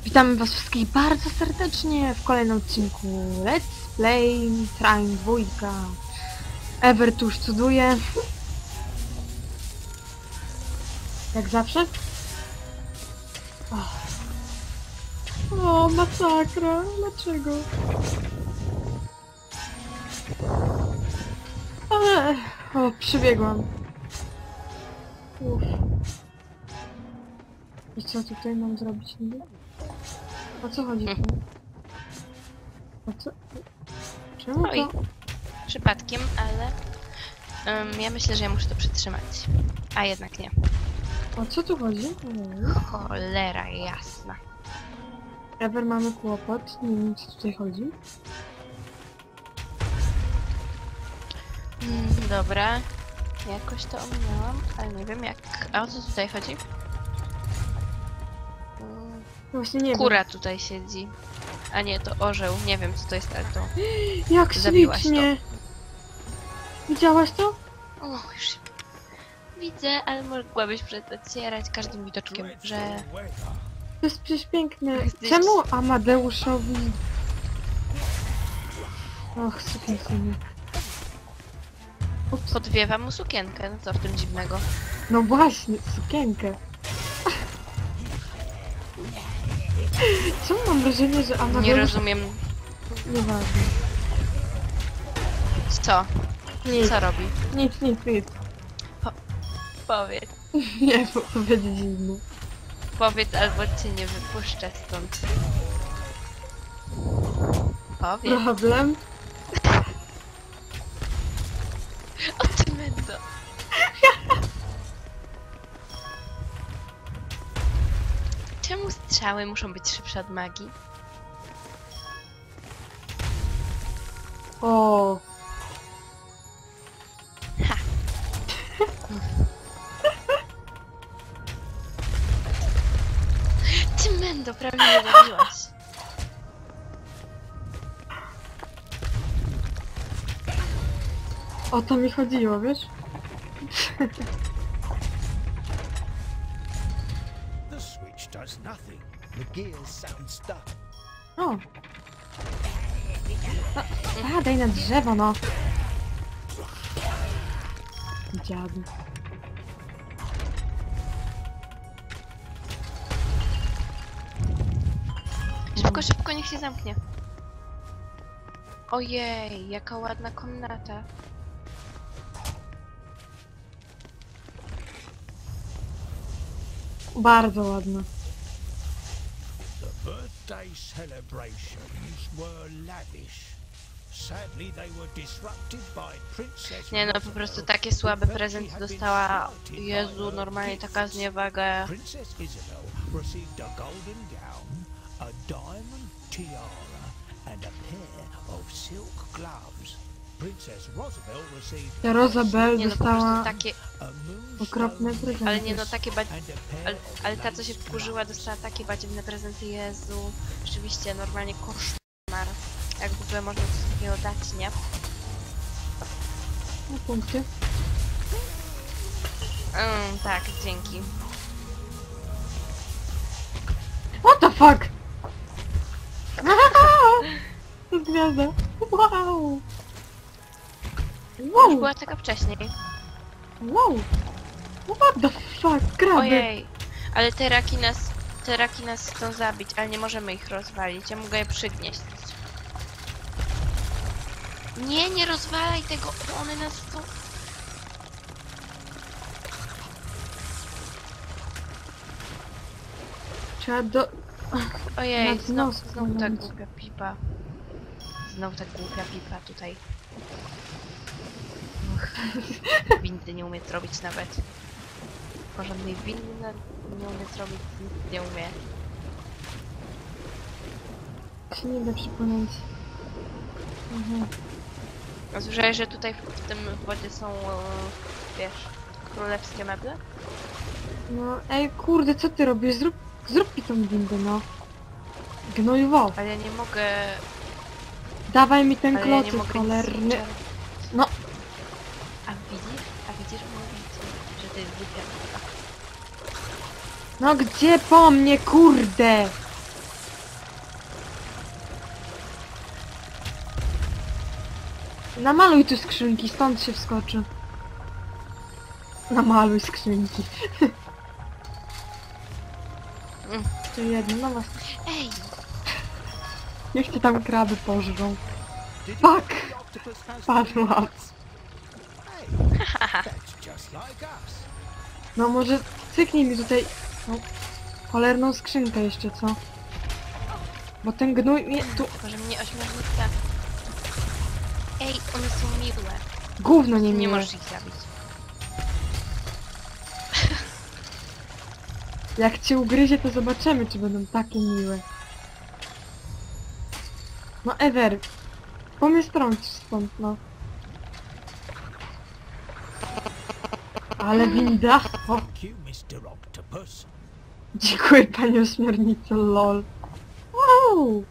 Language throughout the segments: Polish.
Witamy was wszystkich bardzo serdecznie w kolejnym odcinku Let's Play Train 2. Ever tuż cuduje. Jak zawsze. O, masakra. Dlaczego? Ale... O, przybiegłam. Uff. I co tutaj mam zrobić niby? O co chodzi? O co? Czemu Oj, to? przypadkiem, ale ja myślę, że ja muszę to przytrzymać. A jednak nie. O co tu chodzi? Cholera jasna. Ever mamy kłopot, nie wiem co tutaj chodzi. Dobra. Jakoś to ominęłam, ale nie wiem jak... A o co tutaj chodzi? Właśnie nie Kura tutaj siedzi. A nie, to orzeł. Nie wiem co to jest, ale to... wiem. Jak Zabiłaś ślicznie! Widziałaś to? O, już... Widzę, ale mogłabyś przecierać każdym widoczkiem, że... To jest przecież piękne. Jesteś- Czemu Amadeuszowi... Och, sypię. Ups. Podwiewa mu sukienkę. No co w tym dziwnego? No właśnie, sukienkę. Czemu mam wrażenie, że Amadeusz... Nie rozumiem... Nieważne. Co? Nic, Co robi? nic. Powiedz. Nie, bo powiedzieć inny. Powiedz, albo cię nie wypuszczę stąd. Powiedz. Problem? O ty mendo. Czemu strzały muszą być szybsze od magii? O. Ha. Ty mendo, prawie mnie zabiłaś. O to mi chodziło, wiesz? The switch does nothing. The gears sound stuck. O. Daj na drzewo, no. Dziadu. Szybko, szybko, niech się zamknie. Ojej, jaka ładna komnata. Bardzo ładne. The birthday celebrations were lavish. Sadly, they were disrupted by Princess Nie no, po prostu takie słabe prezenty dostała. Jezu, normalnie taka zniewaga. Princess Isabel received a golden gown, a diamond tiara, and a pair of silk gloves. Princess Rosabelle received Ta Rosabelle Nie no, po prostu dostała takie... a moonstone okropne prezenty. Ale nie no, takie and a pair ale ta co się wkurzyła dostała takie badziewne prezenty, Jezu. Rzeczywiście, normalnie koszmar. Jak w ogóle można coś takiego dać, nie? Na punkcie. Tak, dzięki. What the fuck? To jest gwiazda. Wow. Już Wow. była taka wcześniej. Wow. What the fuck? Kraby. Ojej, ale te raki nas chcą zabić, ale nie możemy ich rozwalić. Ja mogę je przygnieść. Nie, nie rozwalaj tego, bo one nas chcą... Trzeba do... Ojej, Nad nos znowu ta walnąć. głupia pipa. Znowu ta głupia pipa tutaj. Windy nie umie zrobić nawet. Porządnej windy nie umie zrobić, nic nie umie. się nie da przypomnieć. Mhm. A słyszałeś, że tutaj w tym wodzie są, wiesz, królewskie meble? No, ej, kurde, co ty robisz? Zrób mi tą windę, no. Gnojowo. Ale ja nie mogę... Dawaj mi ten Ale ja nie klocyk mogę cholerny. nic No. A widzisz, mówię ci, że to jest głupia pipa. No gdzie po mnie, kurde? Namaluj tu skrzynki, stąd się wskoczy. Namaluj skrzynki. To jedno, no was. Ej! Niech cię tam kraby pożrą. Did Fuck! the octopus has Padłam. Hey, that's just like us. No może cyknij mi tutaj... No, cholerną skrzynkę jeszcze, co? Bo ten gnój mnie tu... Tylko, że mnie ośmiornica... Ej, one są miłe. Gówno nie Nie miłe. możesz ich zabić. Jak cię ugryzie, to zobaczymy, czy będą takie miłe. No Ever, bo mnie strącisz stąd, no. Ale winda! O, Thank you, Mr. Octopus. dziękuję panie ośmiornico, lol. Wow!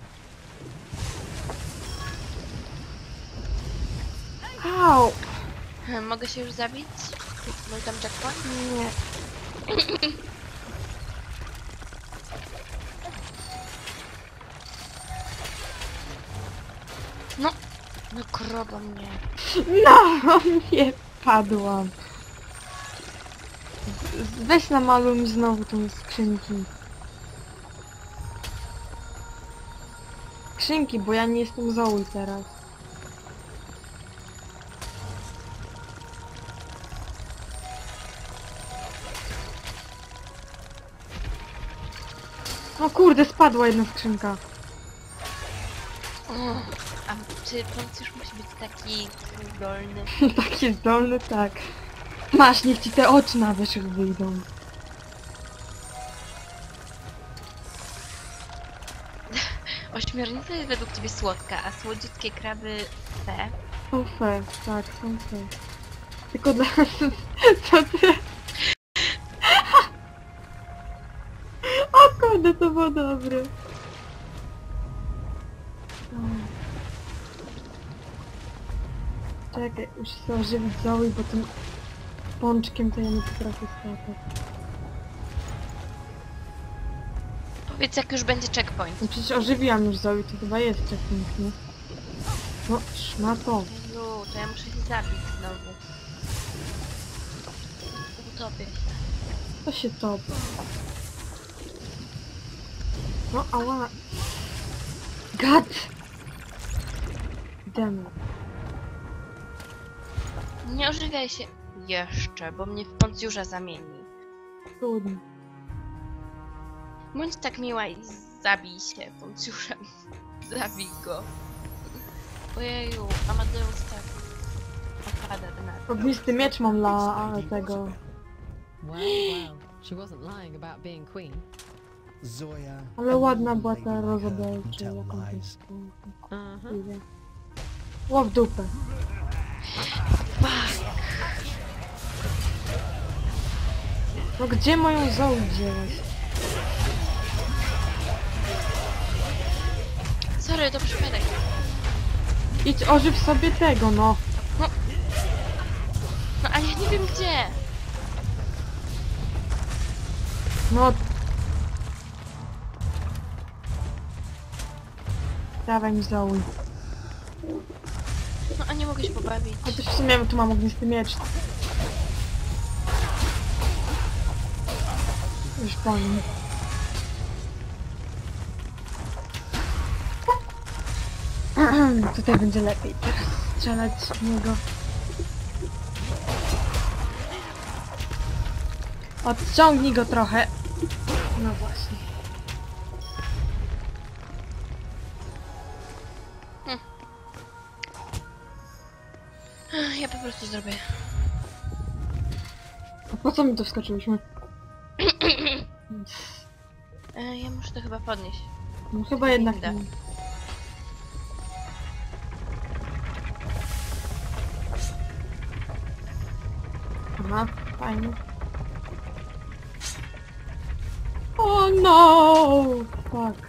Au! Mogę się już zabić? Był tam checkpoint? Nie. No! No krobo mnie. No, nie padłam. Weź namaluj mi znowu tą skrzynki. Skrzynki, bo ja nie jestem Zoe teraz. O kurde, spadła jedna skrzynka. O, a czy bądź już musi być taki dolny? Taki zdolny, tak. Masz, niech ci te oczy na wierzch wyjdą. Ośmiornica jest według ciebie słodka, a słodziutkie kraby te. Są fair, tak, są fair. Tylko dla... Co ty? O kurde, to było dobre. Czekaj, muszę sobie ożywić Zoe, bo tym pączkiem to ja nie potrafię skakać. Powiedz jak już będzie checkpoint. No przecież ożywiłam już Zoe, to chyba jest checkpoint, nie? No, szmato. Jezu, to ja muszę się zabić znowu. Utopię się. To się topi. No, ała. Gad! Demo. Nie ożywiaj się jeszcze, bo mnie w pącjurza zamieni. Trudno. Bądź tak miła i zabij się pącjurzem. Zabij go. Ojeju, Amadeus tak opada na to. Ognisty miecz mam dla tego. Well, well, she wasn't lying about being queen. Zoya. Ale ładna była Lady ta Gaga Rosabelle, czy tell jakąś lies. Uh-huh. Ło w dupę. No gdzie moją Zoe wzięłaś? Sorry, to przypadek. Idź ożyw sobie tego, no. No ale ja nie wiem gdzie. No. Dawaj mi Zoe. No a nie mogę się pobawić. Chociaż w sumie tu mam ognisty miecz. Już po nim. Tutaj będzie lepiej teraz strzelać w niego. Odciągnij go trochę. No właśnie. Ja po prostu zrobię. A po co my tu wskoczyliśmy? Ja muszę to chyba podnieść. No chyba jednak Winda. nie. Aha, fajnie. Oh no! Fuck.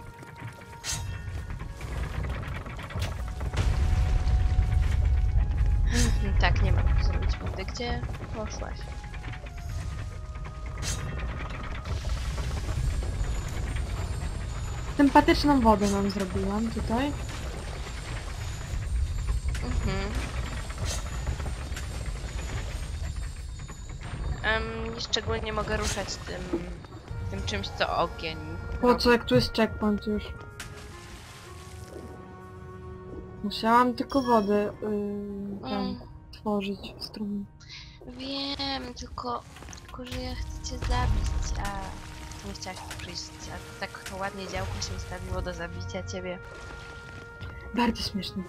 Tak, nie mam zrobić windy. Gdzie poszłaś? Sympatyczną wodę nam zrobiłam tutaj. Szczególnie mogę ruszać tym czymś, co ogień. Po co, jak tu jest checkpoint już? Musiałam tylko wodę tworzyć w strumieniu. Wiem, tylko że ja chcę cię zabić, a nie chciałaś tu przyjść, a tak to ładnie działko się ustawiło do zabicia ciebie. Bardzo śmieszne.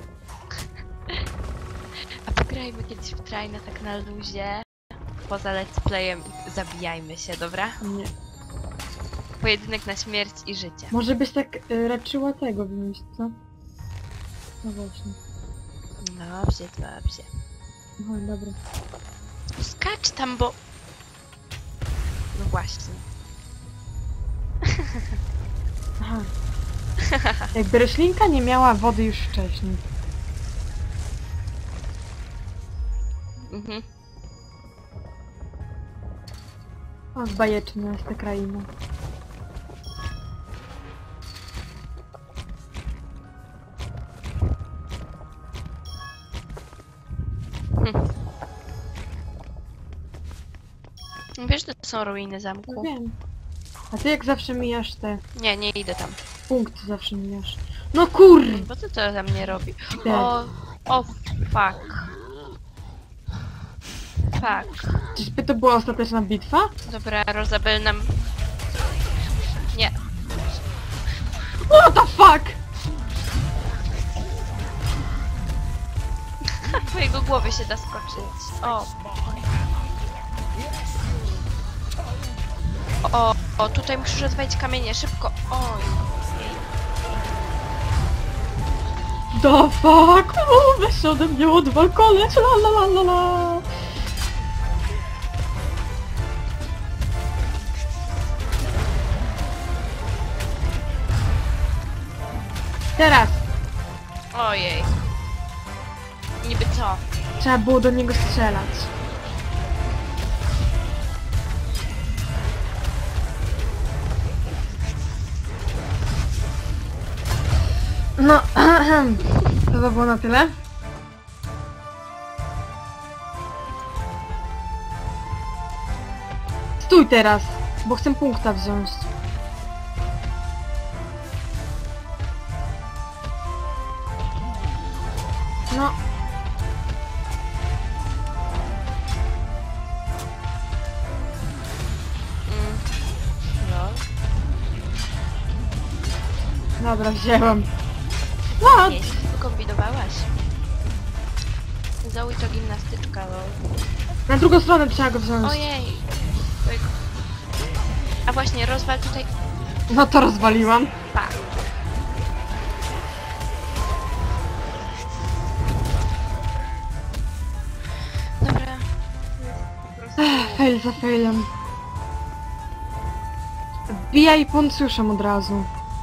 A pograjmy kiedyś w Traina tak na luzie, poza let's playem i zabijajmy się, dobra? Nie. Pojedynek na śmierć i życie. Może byś tak raczyła tego wymyślić, co? No właśnie. Dobrze, dobrze. No dobra. Skacz tam, bo... No właśnie. Aha. Jakby roślinka nie miała wody już wcześniej. Mhm. O, bajeczna jest ta kraina. Wiesz, że to są ruiny zamku? No wiem. A ty jak zawsze mijasz te Nie, nie idę tam. punkty, zawsze mijasz. No kur... Bo co to za mnie robi? Te. O fuck. Fuck. Czyżby to była ostateczna bitwa? Dobra, Rosabel nam... Nie. What the fuck? Po jego głowie się da skoczyć. O, tutaj musisz odwalić kamienie, szybko. Oj. The fuck? O, weź ode mnie od balkonec, la la la la la. Teraz! Ojej. Niby co? Trzeba było do niego strzelać. No, to było na tyle. Stój teraz, bo chcę punkta wziąć. No. No. Dobra, wzięłam. No, Nie, wykombinowałaś. Zoe to gimnastyczka, lol. na drugą stronę trzeba go wziąć. Ojej. A właśnie, rozwal tutaj... No to rozwaliłam. Tak. Dobra. Fail za failem. Wbijaj Poncjuszem od razu.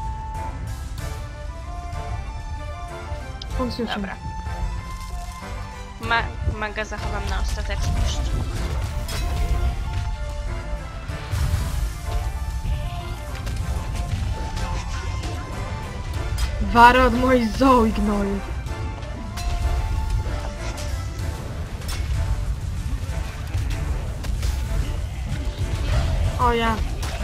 Poncjuszem. Dobra. Maga zachowam na ostateczność. Wara od mojej Zoe gnoju. O ja.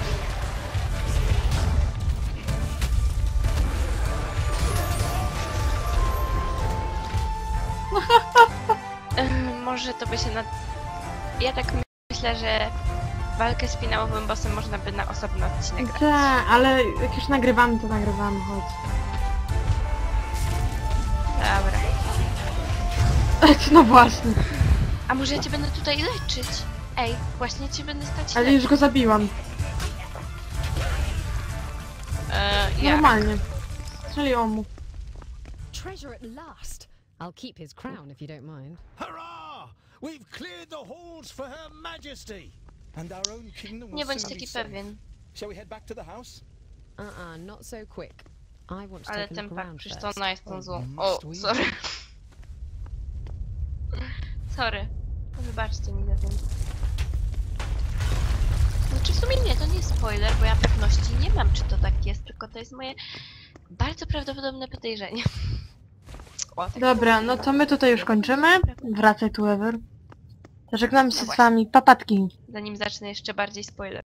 Może to by się na... Ja tak myślę, że walkę z finałowym bossem można by na osobny odcinek grać. Tak, ale jak już nagrywamy, to nagrywamy, chodź. Dobra. No właśnie. A może ja cię będę tutaj leczyć? Ej, właśnie cię będę stać Ale leczyć. już go zabiłam. Jak? Normalnie. Strzeliłam mu. Treasure at last. I'll keep his crown if you don't mind. Hurrah! We've cleared the halls for Her Majesty! And our own kingdom will Nie bądź soon be taki safe. pewien. Shall we head back to the house? Not so quick. I want to Ale take a ten look pak around przecież first. to ona jest tą Oh, złą. must O, we? sorry. Sorry. Wybaczcie mi za ten. Znaczy w sumie nie, to nie jest spoiler, bo ja pewności nie mam, czy to tak jest, tylko to jest moje bardzo prawdopodobne podejrzenie. O, tak Dobra, no to my tutaj już kończymy. Wracaj tu, Ever. Żegnamy się No z właśnie. wami, papatki. Zanim zacznę jeszcze bardziej spoiler.